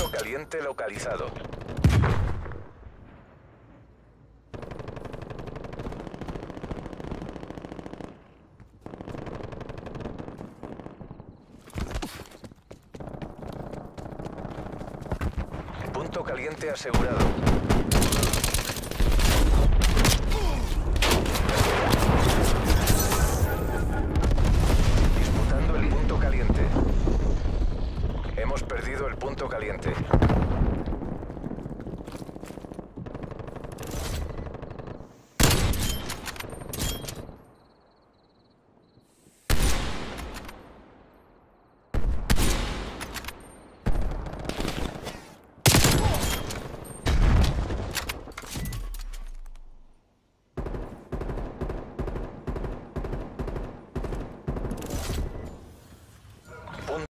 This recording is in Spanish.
Punto caliente localizado. Punto caliente asegurado. Disputando el punto caliente. Hemos perdido el punto caliente.